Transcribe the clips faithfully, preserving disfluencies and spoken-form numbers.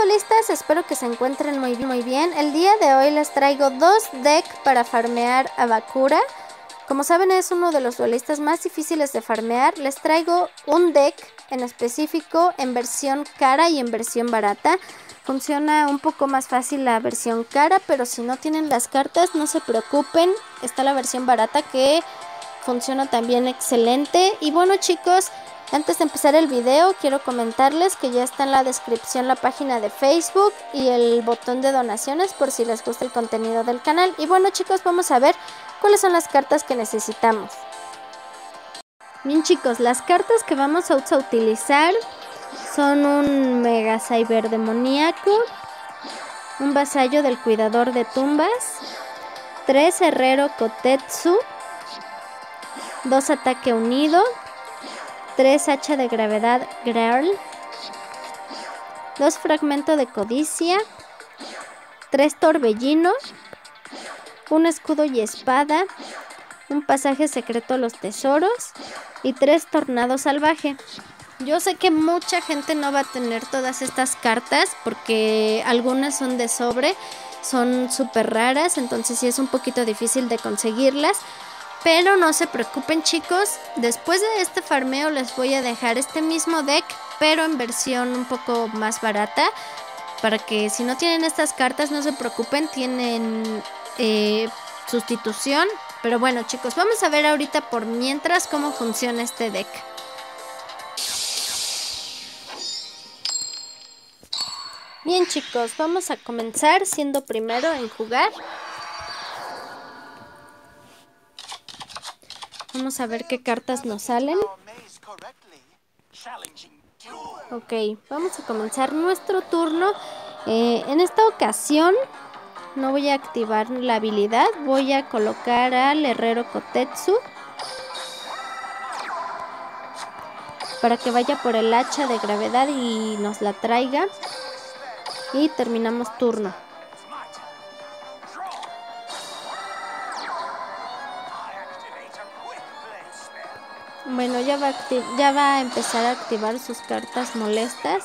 duelistas, espero que se encuentren muy, muy bien. El día de hoy les traigo dos decks para farmear a Bakura. Como saben, es uno de los duelistas más difíciles de farmear. Les traigo un deck en específico en versión cara y en versión barata. Funciona un poco más fácil la versión cara, pero si no tienen las cartas no se preocupen, está la versión barata que funciona también excelente. Y bueno, chicos, antes de empezar el video quiero comentarles que ya está en la descripción la página de Facebook y el botón de donaciones por si les gusta el contenido del canal. Y bueno, chicos, vamos a ver cuáles son las cartas que necesitamos. Bien, chicos, las cartas que vamos a utilizar son un Mega Cyber Demoníaco, un Vasallo del Cuidador de Tumbas, tres Herrero Kotetsu, dos Ataque Unido, tres Hacha de Gravedad Girl, dos Fragmento de Codicia, tres Torbellino, un Escudo y Espada, un Pasaje Secreto a los Tesoros y tres Tornado Salvaje. Yo sé que mucha gente no va a tener todas estas cartas porque algunas son de sobre, son súper raras, entonces sí es un poquito difícil de conseguirlas. Pero no se preocupen, chicos, después de este farmeo les voy a dejar este mismo deck, pero en versión un poco más barata, para que si no tienen estas cartas no se preocupen, tienen eh, sustitución. Pero bueno, chicos, vamos a ver ahorita por mientras cómo funciona este deck. Bien, chicos, vamos a comenzar siendo primero en jugar. Vamos a ver qué cartas nos salen. Ok, vamos a comenzar nuestro turno. Eh, en esta ocasión no voy a activar la habilidad. Voy a colocar al Herrero Kotetsu para que vaya por el hacha de gravedad y nos la traiga. Y terminamos turno. Bueno, ya va, a ya va a empezar a activar sus cartas molestas.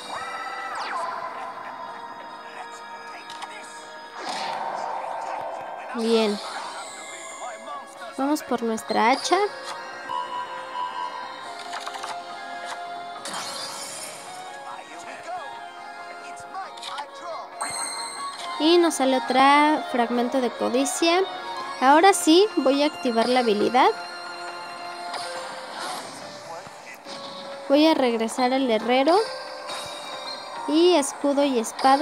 Bien. Vamos por nuestra hacha. Y nos sale otra Fragmento de Codicia. Ahora sí, voy a activar la habilidad. Voy a regresar al Herrero y Escudo y Espada.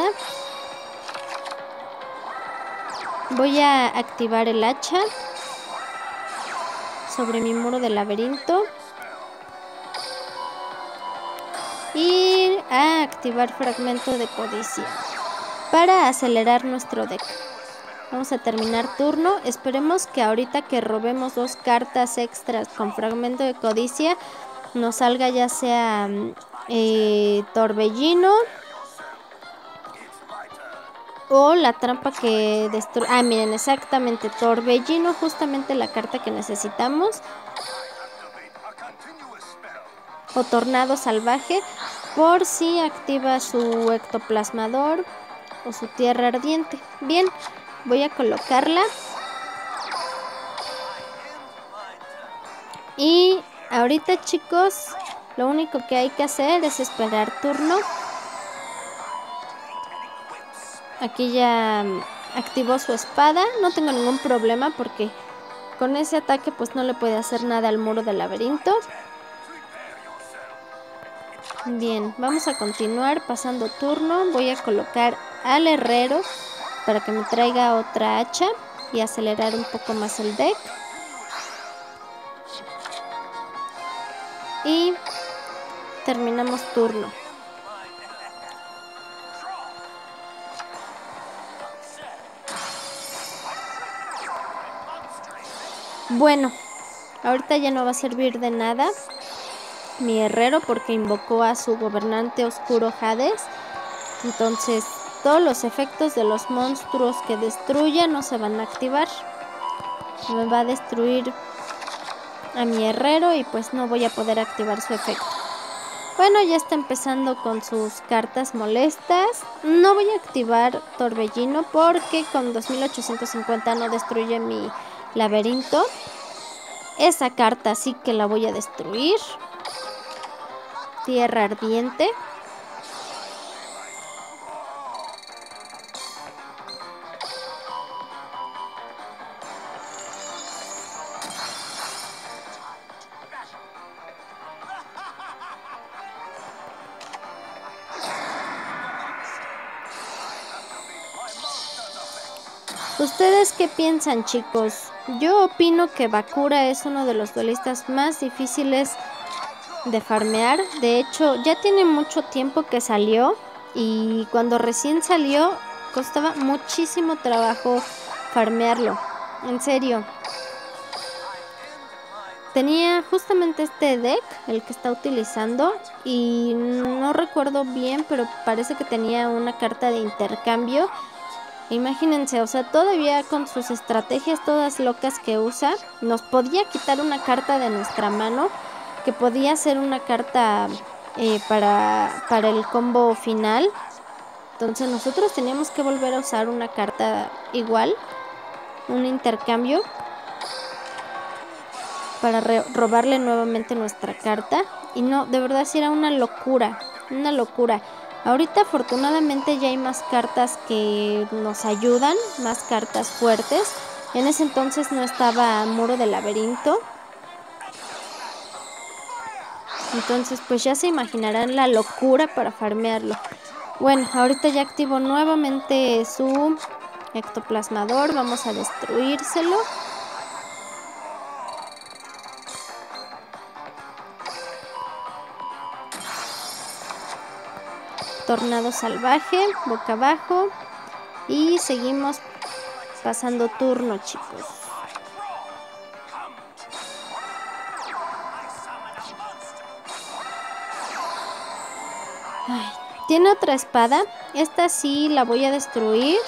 Voy a activar el hacha sobre mi muro de laberinto y a activar Fragmento de Codicia para acelerar nuestro deck. Vamos a terminar turno. Esperemos que ahorita que robemos dos cartas extras con Fragmento de Codicia nos salga ya sea eh, Torbellino o la trampa que destruye. Ah, miren, exactamente, Torbellino, justamente la carta que necesitamos. O Tornado Salvaje, por si activa su Ectoplasmador o su Tierra Ardiente. Bien, voy a colocarla. Y ahorita, chicos, lo único que hay que hacer es esperar turno. Aquí ya activó su espada. No tengo ningún problema porque con ese ataque pues no le puede hacer nada al muro del laberinto. Bien, vamos a continuar pasando turno. Voy a colocar al Herrero para que me traiga otra hacha y acelerar un poco más el deck. Y terminamos turno. Bueno, ahorita ya no va a servir de nada mi Herrero porque invocó a su gobernante oscuro Hades. Entonces todos los efectos de los monstruos que destruya no se van a activar. Me va a destruir a mi Herrero y pues no voy a poder activar su efecto. Bueno, ya está empezando con sus cartas molestas. No voy a activar Torbellino porque con dos mil ochocientos cincuenta no destruye mi laberinto. Esa carta sí que la voy a destruir. Tierra Ardiente. ¿Ustedes qué piensan, chicos? Yo opino que Bakura es uno de los duelistas más difíciles de farmear. De hecho, ya tiene mucho tiempo que salió y cuando recién salió costaba muchísimo trabajo farmearlo. En serio. Tenía justamente este deck, el que está utilizando, y no recuerdo bien, pero parece que tenía una carta de intercambio. Imagínense, o sea, todavía con sus estrategias todas locas que usa, nos podía quitar una carta de nuestra mano, que podía ser una carta eh, para, para el combo final. Entonces nosotros teníamos que volver a usar una carta igual, un intercambio, para robarle nuevamente nuestra carta. Y no, de verdad sí era una locura, una locura. Ahorita afortunadamente ya hay más cartas que nos ayudan, más cartas fuertes. En ese entonces no estaba Muro del Laberinto. Entonces pues ya se imaginarán la locura para farmearlo. Bueno, ahorita ya activo nuevamente su ectoplasmador. Vamos a destruírselo. Tornado salvaje, boca abajo. Y seguimos pasando turno, chicos. Ay, tiene otra espada. Esta sí la voy a destruir,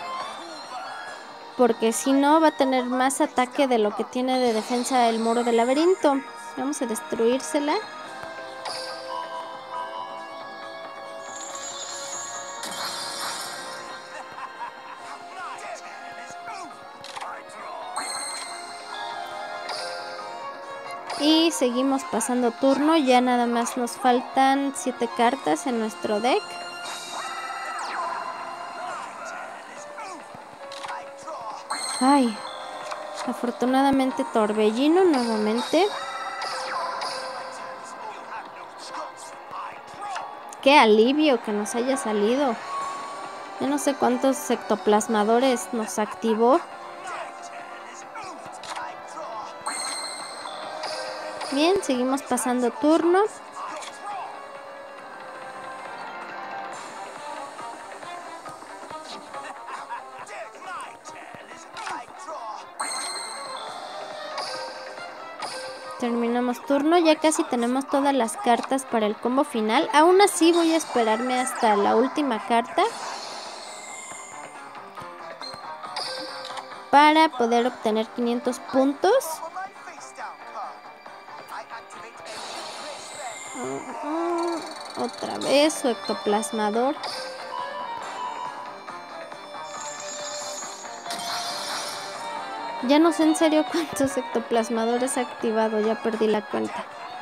porque si no va a tener más ataque de lo que tiene de defensa el Muro del Laberinto. Vamos a destruírsela. Y seguimos pasando turno. Ya nada más nos faltan siete cartas en nuestro deck. Ay, afortunadamente Torbellino nuevamente. Qué alivio que nos haya salido. Yo no sé cuántos ectoplasmadores nos activó. Bien, seguimos pasando turno. Terminamos turno, ya casi tenemos todas las cartas para el combo final. Aún así voy a esperarme hasta la última carta para poder obtener quinientos puntos. Uh, uh, otra vez su ectoplasmador. Ya no sé en serio cuántos ectoplasmadores ha activado, ya perdí la cuenta.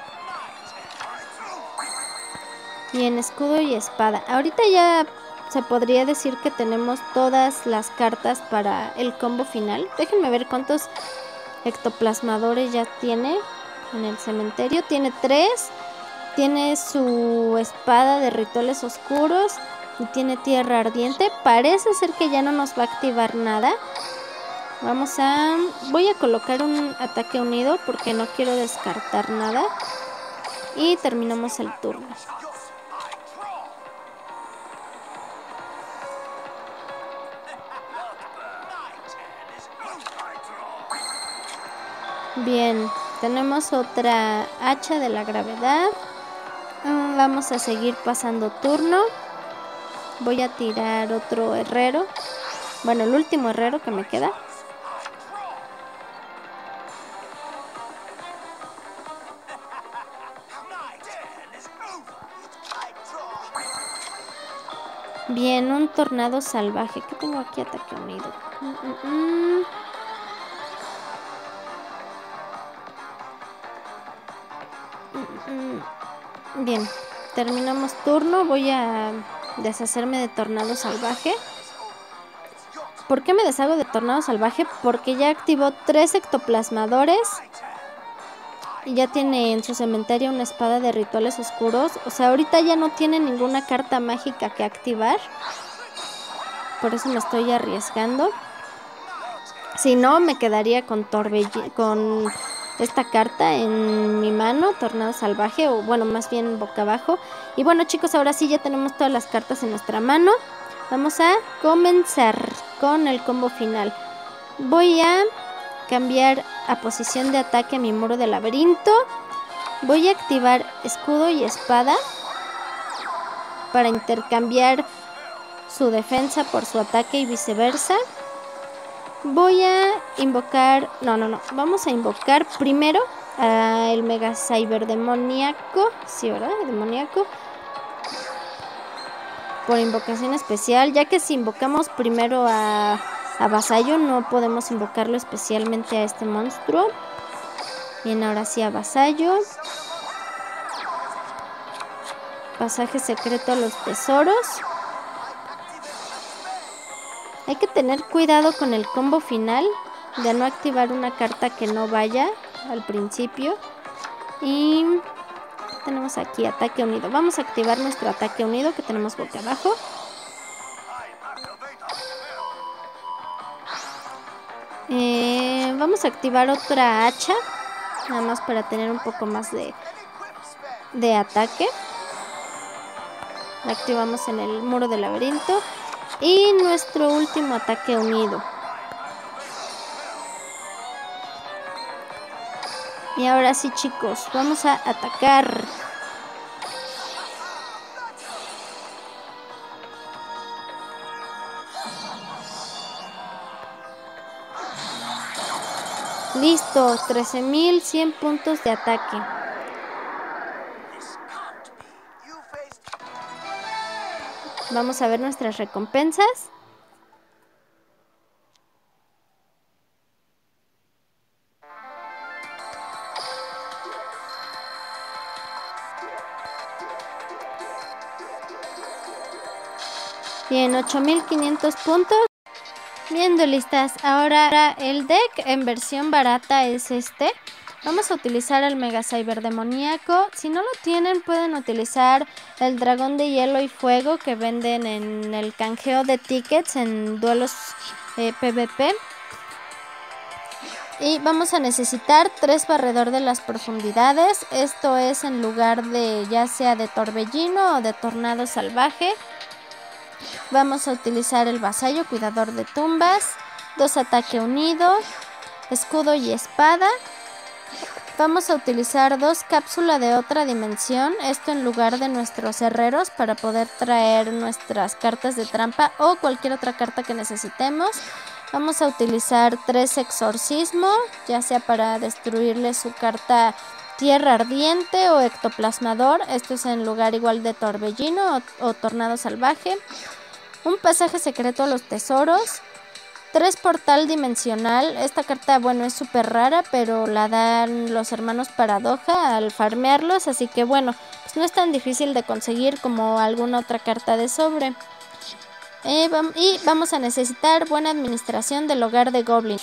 Y en escudo y espada. Ahorita ya se podría decir que tenemos todas las cartas para el combo final. Déjenme ver cuántos ectoplasmadores ya tiene en el cementerio. Tiene tres. Tiene su espada de rituales oscuros. Y tiene tierra ardiente. Parece ser que ya no nos va a activar nada. Vamos a... Voy a colocar un ataque unido porque no quiero descartar nada. Y terminamos el turno. Bien, tenemos otra hacha de la gravedad. Mm, vamos a seguir pasando turno. Voy a tirar otro herrero. Bueno, el último herrero que me queda. Bien, un tornado salvaje. ¿Qué tengo aquí? Ataque unido. Mm, mm, mm. Bien, terminamos turno. Voy a deshacerme de tornado salvaje. ¿Por qué me deshago de tornado salvaje? Porque ya activó tres ectoplasmadores. Y ya tiene en su cementerio una espada de rituales oscuros. O sea, ahorita ya no tiene ninguna carta mágica que activar. Por eso me estoy arriesgando. Si no, me quedaría con Torbellino, con esta carta en mi mano, Tornado Salvaje, o bueno, más bien boca abajo. Y bueno, chicos, ahora sí ya tenemos todas las cartas en nuestra mano. Vamos a comenzar con el combo final. Voy a cambiar a posición de ataque a mi muro de laberinto. Voy a activar escudo y espada para intercambiar su defensa por su ataque y viceversa. Voy a invocar, no, no, no, vamos a invocar primero al Mega Cyber Demoníaco, sí, ¿verdad? Demoníaco. Por invocación especial, ya que si invocamos primero a, a Vasallo, no podemos invocarlo especialmente a este monstruo. Bien, ahora sí a Vasallo. Pasaje secreto a los tesoros. Hay que tener cuidado con el combo final de no activar una carta que no vaya al principio. Y tenemos aquí ataque unido. Vamos a activar nuestro ataque unido que tenemos boca abajo. Eh, vamos a activar otra hacha, nada más para tener un poco más de, de ataque. La activamos en el muro del laberinto. Y nuestro último ataque unido. Y ahora sí, chicos, vamos a atacar. Listo, trece mil cien puntos de ataque. Vamos a ver nuestras recompensas. Bien, ocho mil quinientos puntos. Bien, duelistas, ahora el deck en versión barata es este. Vamos a utilizar el Mega Cyber Demoníaco. Si no lo tienen, pueden utilizar el Dragón de Hielo y Fuego que venden en el canjeo de tickets en duelos eh, PvP. Y vamos a necesitar tres Barredor de las Profundidades. Esto es en lugar de ya sea de Torbellino o de Tornado Salvaje. Vamos a utilizar el Vasallo, Cuidador de Tumbas, dos Ataque Unido, Escudo y Espada. Vamos a utilizar dos Cápsula de Otra Dimensión, esto en lugar de nuestros herreros para poder traer nuestras cartas de trampa o cualquier otra carta que necesitemos. Vamos a utilizar tres Exorcismo, ya sea para destruirle su carta Tierra Ardiente o Ectoplasmador, esto es en lugar igual de Torbellino o, o Tornado Salvaje. Un pasaje secreto a los tesoros. Tres Portal Dimensional. Esta carta, bueno, es súper rara, pero la dan los hermanos Paradoja al farmearlos. Así que, bueno, pues no es tan difícil de conseguir como alguna otra carta de sobre. Eh, y vamos a necesitar buena administración del hogar de Goblin.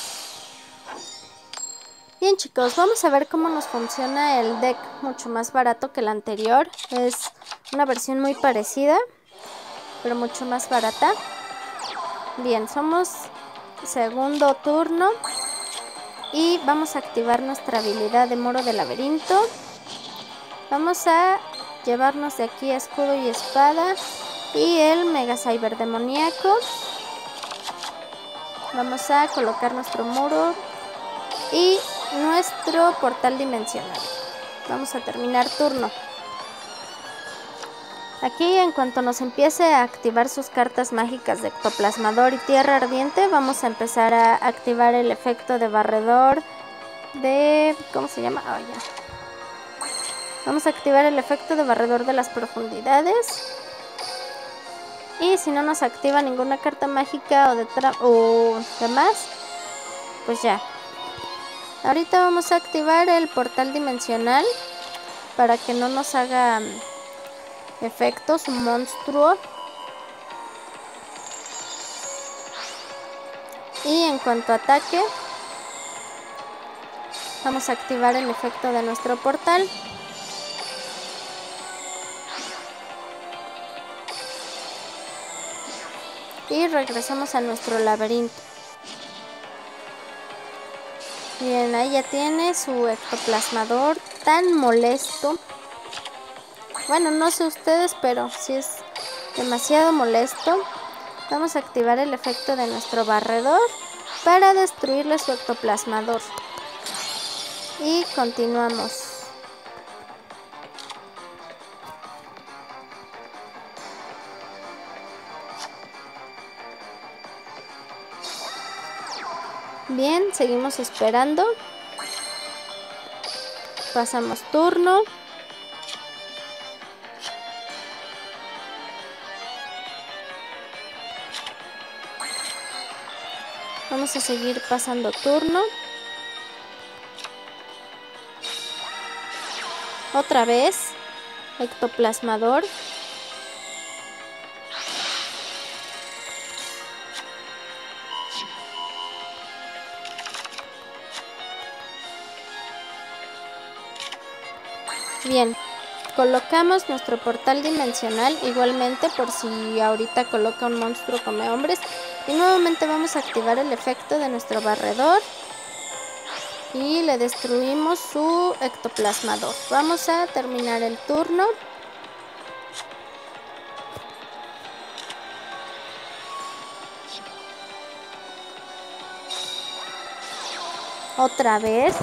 Bien, chicos, vamos a ver cómo nos funciona el deck mucho más barato que el anterior. Es una versión muy parecida, pero mucho más barata. Bien, somos segundo turno y vamos a activar nuestra habilidad de Muro de Laberinto. Vamos a llevarnos de aquí Escudo y Espada y el Mega Cyber Demoníaco. Vamos a colocar nuestro muro y nuestro portal dimensional. Vamos a terminar turno. Aquí, en cuanto nos empiece a activar sus cartas mágicas de Ectoplasmador y Tierra Ardiente, vamos a empezar a activar el efecto de barredor de... ¿cómo se llama? Oh, ya. Vamos a activar el efecto de barredor de las profundidades. Y si no nos activa ninguna carta mágica o, de o demás, pues ya. Ahorita vamos a activar el portal dimensional para que no nos haga efectos un monstruo. Y en cuanto a ataque, vamos a activar el efecto de nuestro portal. Y regresamos a nuestro laberinto. Bien, ahí ya tiene su ectoplasmador tan molesto. Bueno, no sé ustedes, pero sí es demasiado molesto. Vamos a activar el efecto de nuestro barredor para destruirle su ectoplasmador. Y continuamos. Bien, seguimos esperando. Pasamos turno. Vamos a seguir pasando turno. Otra vez, ectoplasmador. Bien, colocamos nuestro portal dimensional igualmente por si ahorita coloca un monstruo come hombres. Y nuevamente vamos a activar el efecto de nuestro barredor. Y le destruimos su ectoplasmador. Vamos a terminar el turno. Otra vez.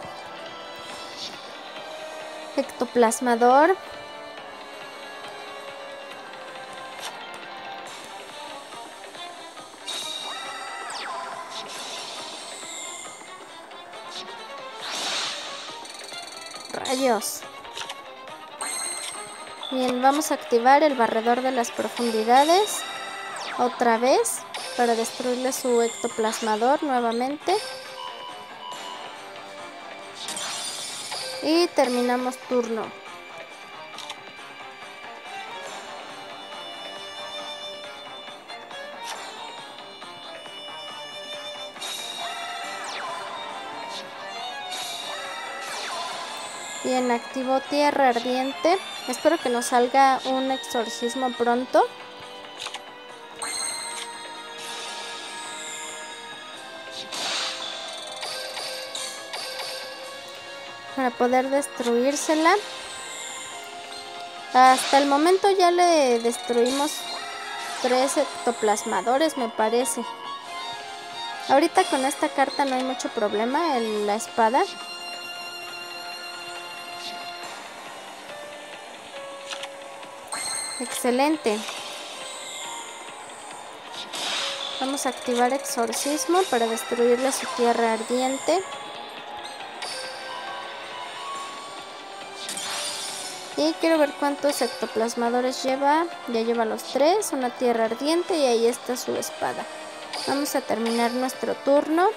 Ectoplasmador. Rayos. Bien, vamos a activar el barredor de las profundidades. Otra vez. Para destruirle su ectoplasmador nuevamente. Y terminamos turno. Bien, activó tierra ardiente. Espero que nos salga un exorcismo pronto. Para poder destruírsela. Hasta el momento ya le destruimos tres ectoplasmadores, me parece. Ahorita con esta carta no hay mucho problema en la espada. Excelente. Vamos a activar exorcismo para destruirle su tierra ardiente. Y quiero ver cuántos ectoplasmadores lleva. Ya lleva los tres, una tierra ardiente y ahí está su espada. Vamos a terminar nuestro turno.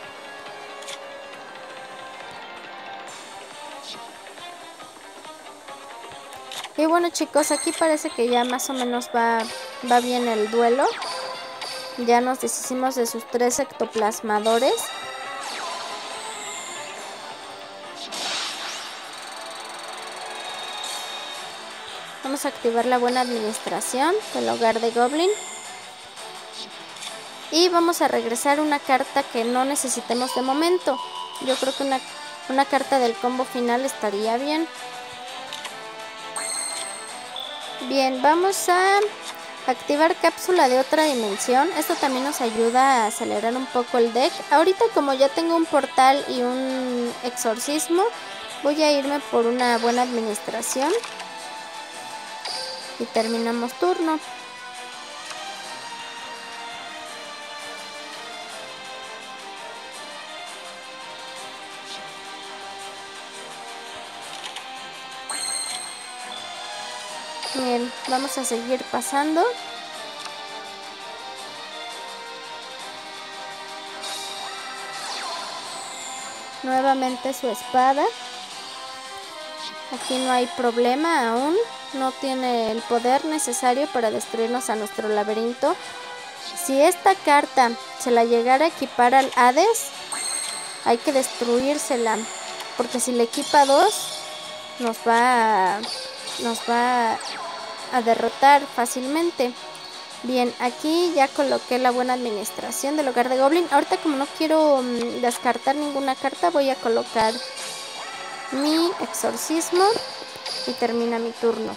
Y bueno, chicos, aquí parece que ya más o menos va, va bien el duelo. Ya nos deshicimos de sus tres ectoplasmadores. Vamos a activar la buena administración del hogar de Goblin. Y vamos a regresar una carta que no necesitemos de momento. Yo creo que una, una carta del combo final estaría bien. Bien, vamos a activar cápsula de otra dimensión. Esto también nos ayuda a acelerar un poco el deck. Ahorita, como ya tengo un portal y un exorcismo, voy a irme por una buena administración. Y terminamos turno. Bien, vamos a seguir pasando. nuevamente su espada. Aquí no hay problema aún. No tiene el poder necesario para destruirnos a nuestro laberinto. Si esta carta se la llegara a equipar al Hades, hay que destruírsela. Porque si le equipa dos, nos va a, nos va a derrotar fácilmente. Bien, aquí ya coloqué la buena administración del hogar de Goblin. Ahorita, como no quiero um, descartar ninguna carta, voy a colocar mi exorcismo y termina mi turno.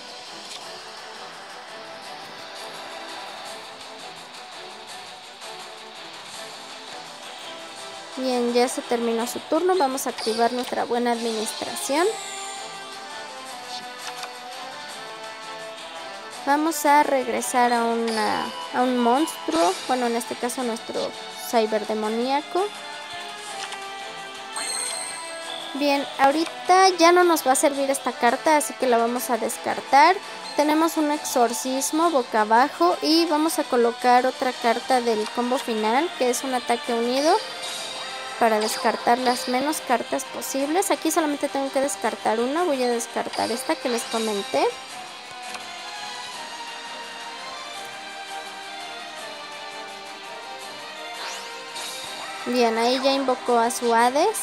Bien, ya se terminó su turno. Vamos a activar nuestra buena administración. Vamos a regresar a, una, a un monstruo. Bueno, en este caso nuestro ciberdemoníaco. Bien, ahorita ya no nos va a servir esta carta, así que la vamos a descartar. Tenemos un exorcismo boca abajo y vamos a colocar otra carta del combo final, que es un ataque unido, para descartar las menos cartas posibles. Aquí solamente tengo que descartar una. Voy a descartar esta que les comenté. Bien, ahí ya invocó a su Hades.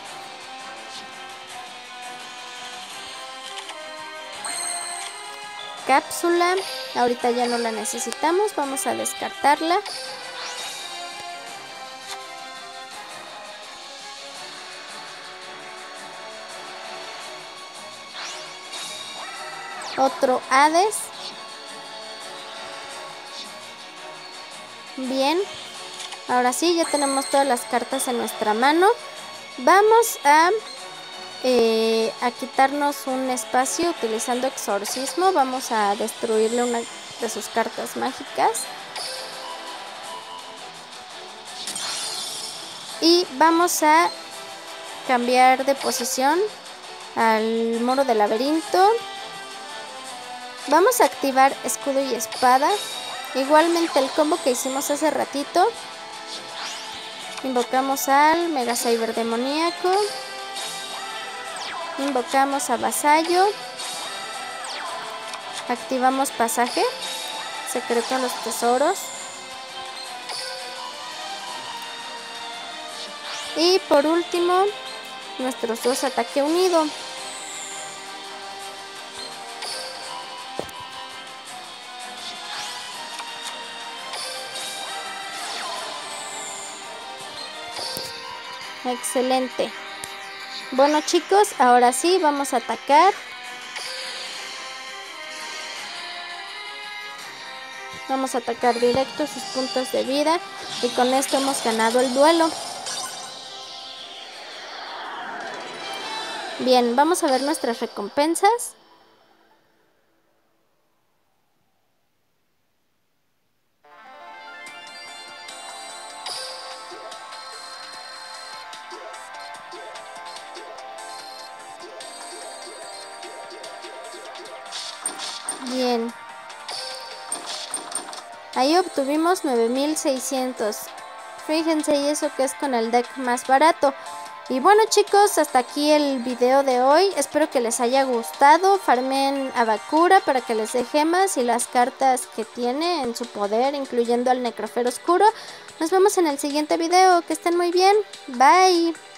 Cápsula, ahorita ya no la necesitamos, vamos a descartarla. Otro Hades. Bien, ahora sí, ya tenemos todas las cartas en nuestra mano. Vamos a, eh, a quitarnos un espacio utilizando exorcismo. Vamos a destruirle una de sus cartas mágicas. Y vamos a cambiar de posición al muro del laberinto. Vamos a activar escudo y espada. Igualmente el combo que hicimos hace ratito. Invocamos al Mega Ciberdemoníaco. Invocamos a Vasallo. Activamos pasaje secreto a los tesoros. Y por último, nuestros dos ataque unido. Excelente. Bueno, chicos, ahora sí vamos a atacar. Vamos a atacar directo sus puntos de vida. Y con esto hemos ganado el duelo. Bien, vamos a ver nuestras recompensas. Bien. Ahí obtuvimos nueve mil seiscientos. Fíjense, y eso que es con el deck más barato. Y bueno, chicos, hasta aquí el video de hoy. Espero que les haya gustado. Farmen a Bakura para que les dé gemas y las cartas que tiene en su poder, incluyendo al Necrofero Oscuro. Nos vemos en el siguiente video. Que estén muy bien. Bye.